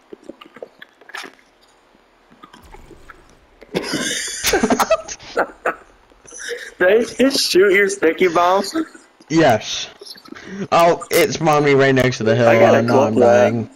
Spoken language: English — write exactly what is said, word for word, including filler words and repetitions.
Did I just shoot your sticky bomb? Yes. Oh, it's mommy right next to the hill. I gotta I know clip I'm that. dying.